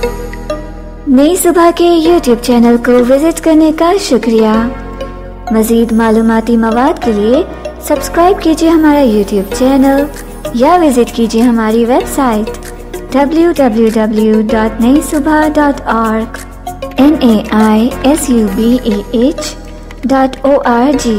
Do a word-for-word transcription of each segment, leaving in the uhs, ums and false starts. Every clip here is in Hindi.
नई सुबह के यूट्यूब चैनल को विजिट करने का शुक्रिया। मज़ीद मालूमाती मवाद के लिए सब्सक्राइब कीजिए हमारा यूट्यूब चैनल या विजिट कीजिए हमारी website W W W dot Nai Subah dot org N A I S U B A H dot O R G.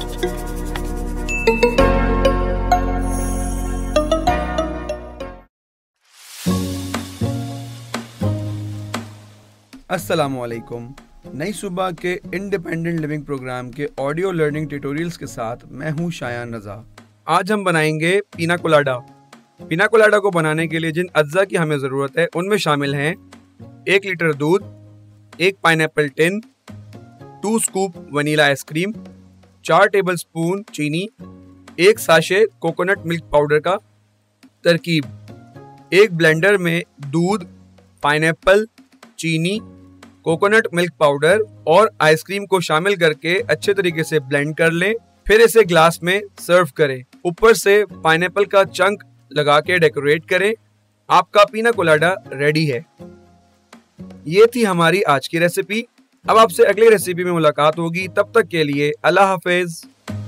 अस्सलामुअलैकुम। नई सुबह के इंडिपेंडेंट लिविंग प्रोग्राम के ऑडियो लर्निंग ट्यूटोरियल्स के साथ मैं हूं शायान रज़ा। आज हम बनाएंगे पीना कोलाडा। पीना कोलाडा को बनाने के लिए जिन अज्जा की हमें ज़रूरत है उनमें शामिल हैं एक लीटर दूध, एक pineapple tin, two scoop vanilla ice cream, चार टेबल स्पून चीनी, एक साशे कोकोनट मिल्क पाउडर का। तरकीब: एक ब्लेंडर में दूध, पाइनएप्पल, चीनी, कोकोनट मिल्क पाउडर और आइसक्रीम को शामिल करके अच्छे तरीके से ब्लेंड कर लें। फिर इसे ग्लास में सर्व करें। ऊपर से पाइनएप्पल का चंक लगा के डेकोरेट करें। आपका पीना कोलाडा रेडी है। ये थी हमारी आज की रेसिपी। अब आपसे अगली रेसिपी में मुलाकात होगी। तब तक के लिए अल्लाह हाफिज।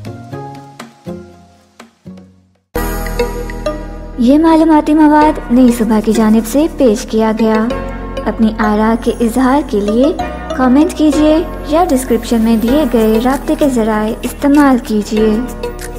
ये मालूमाती मवाद नई सुबह की जानिब से पेश किया गया। अपनी आरा के इजहार के लिए कमेंट कीजिए या डिस्क्रिप्शन में दिए गए राब्ते के ज़राए इस्तेमाल कीजिए।